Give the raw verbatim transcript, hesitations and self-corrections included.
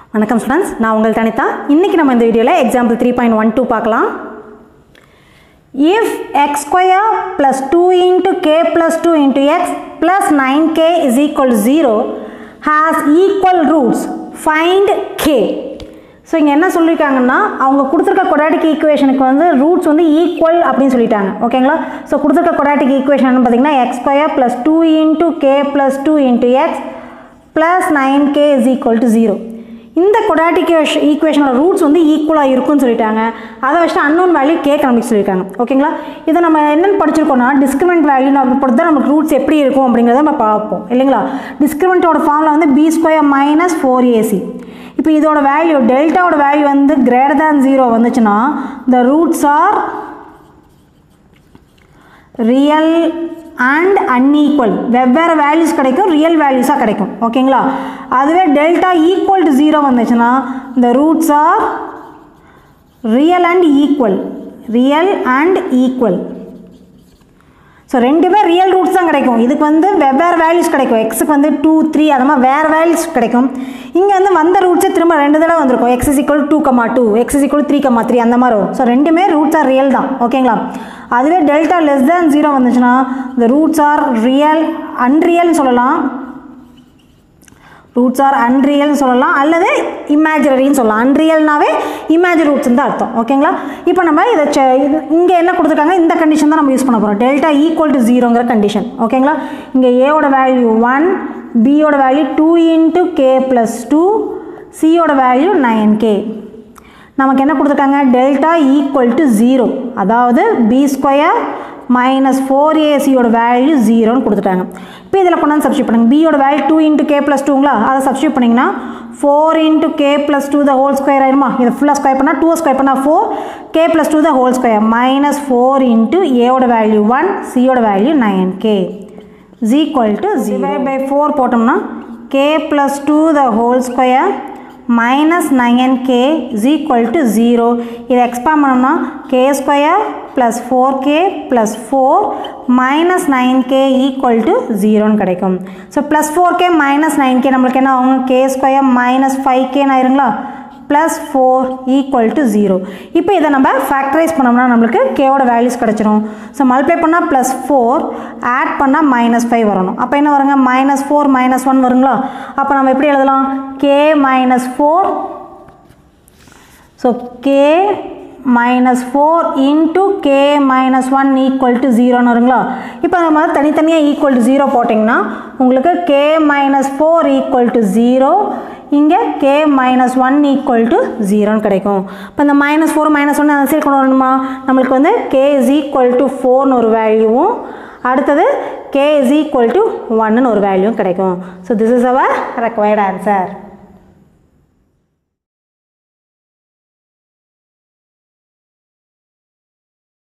வணக்கம் ஸ்டூடெண்ட்ஸ், நான் உங்கள் தனிதா. இன்னைக்கு நம்ம இந்த வீடியோவில் example three point one two பார்க்கலாம். If x square plus two into k plus two into x plus nine k is equal to zero has equal roots, find k. So இங்கே என்ன சொல்லியிருக்காங்கன்னா, அவங்க கொடுத்துருக்க quadratic ஈக்குவேஷனுக்கு வந்து ரூட்ஸ் வந்து equal அப்படின்னு சொல்லிட்டாங்க. ஓகேங்களா? ஸோ கொடுத்துருக்க quadratic ஈக்குவேஷன் பார்த்தீங்கன்னா x square plus two into k plus two into x plus nine k is equal to zero. இந்த quadratic ஈக்குவேஷனோட ரூட்ஸ் வந்து ஈக்குவலாக இருக்குன்னு சொல்லிட்டாங்க. அதை வச்சுட்டு அன்னோன் வேல்யூ கே கண்டுபிடிச்சு சொல்லியிருக்காங்க. ஓகேங்களா? இதை நம்ம என்னென்னு படிச்சிருக்கோம்னா, டிஸ்கிரிமினன்ட் வேல்யூ நம்ம பொறுத்து தான் நமக்கு ரூட்ஸ் எப்படி இருக்கும் அப்படிங்கிறத நம்ம பார்ப்போம் இல்லைங்களா? டிஸ்கிரிமினன்ட்டோட ஃபார்மில் வந்து b square minus four AC. இப்போ இதோட வேல்யூ டெல்டாவோட வேல்யூ வந்து கிரேட்டர் தேன் ஜீரோ வந்துச்சுன்னா the roots are real and unequal. வெவ்வேறு வேல்யூஸ் கிடைக்கும், ரியல் வேல்யூஸாக கிடைக்கும். ஓகேங்களா? அதுவே டெல்டா ஈக்குவல் டு ஜீரோ வந்துச்சுன்னா the roots are real and equal. Real and equal. So ரெண்டுமே ரியல் ரூட்ஸ் தான் கிடைக்கும். இதுக்கு வந்து வெவ்வேறு வேல்யூஸ் கிடைக்கும். எக்ஸுக்கு வந்து டூ த்ரீ அது மாதிரி வேறு வேல்யூஸ் கிடைக்கும். இங்கே வந்து வந்த ரூட்ஸே திரும்ப ரெண்டு தடவை வந்திருக்கும். X is equal two comma two, x is equal three comma three அந்த மாதிரி வரும். ஸோ ரெண்டுமே ரூட்ஸ் ஆர் ரியல் தான். ஓகேங்களா? அதுவே டெல்டா லெஸ் தேன் ஜீரோ வந்துச்சுன்னா த ரூட்ஸ் ஆர் ரியல் அன்ரியல்னு சொல்லலாம். ரூட்ஸ் ஆர் அன்ரியல்னு சொல்லலாம் அல்லது இமேஜினரின்னு சொல்லலாம். அன்ரியல்னாவே இமேஜின் ரூட்ஸ் தான் அர்த்தம். ஓகேங்களா? இப்போ நம்ம இதை இது இங்கே என்ன கொடுத்துருக்காங்க, இந்த கண்டிஷன் தான் நம்ம யூஸ் பண்ண போகிறோம். டெல்டா ஈக்குவல் டு ஜீரோங்கிற கண்டிஷன். ஓகேங்களா? இங்கே ஏவோட வேல்யூ ஒன், பியோட value two into k plus two, சியோட வேல்யூ நைன் கே. நமக்கு என்ன கொடுத்துருக்காங்க, டெல்டா ஈக்குவல் டு ஜீரோ, அதாவது பி ஸ்கொயர் மைனஸ் ஃபோர் ஏசியோட வேல்யூ ஜீரோன்னு கொடுத்துட்டாங்க. இப்போ இதில் கொண்டாந்து சப்ஸ்டியூட் பண்ணுங்க. பியோட value two into k plus டூங்களா, அதை சப்ஸ்டியூட் பண்ணிங்கன்னா four into k plus two the whole square ஆயிருமா? இதை ஃபுல்லாக ஸ்கொயர் பண்ணால் டூ ஸ்கொயர் பண்ணால் four, k plus two the whole square minus four into ஏவோட வேல்யூ ஒன், சியோட value nine k is equal to zero by four போட்டோம்னா k plus two the whole square minus nine k is equal to zero. இதை expand பண்ணோம்னா k square plus four k plus four minus nine k equal to ஜீரோன்னு கிடைக்கும். So plus four k minus nine k நம்மளுக்கு என்ன ஆகும், k square minus five கேன்னு ஆயிருங்களா, plus four equal to zero. இப்போ இதை நம்ம ஃபேக்டரைஸ் பண்ணோம்னா நம்மளுக்கு கேவோட வேல்யூஸ் கிடச்சிரும். ஸோ மல்டிப்ளை பண்ணால் ப்ளஸ் ஃபோர், ஆட் பண்ணால் மைனஸ் ஃபைவ் வரணும். அப்போ என்ன வருங்க, மைனஸ் ஃபோர் மைனஸ் ஒன் வருங்களா. அப்போ நம்ம எப்படி எழுதலாம், k minus four, so k minus four into k minus one equal to ஜீரோன்னு வருங்களா. இப்போ நம்ம தனித்தனியாக ஈக்குவல் டு ஜீரோ போட்டிங்கன்னா உங்களுக்கு k minus four equal to zero, இங்கே k minus one equal to ஜீரோன்னு கிடைக்கும். இப்போ இந்த மைனஸ் ஃபோர் மைனஸ் ஒன் அந்த சைடு கொண்டு வரணுமா, நம்மளுக்கு வந்து கே இஸ் ஈக்குவல் டு ஃபோர்னு ஒரு வேல்யூவும் அடுத்தது கே இஸ் ஈக்குவல் டு ஒன்னு ஒரு வேல்யூவும் கிடைக்கும். So this is our required answer.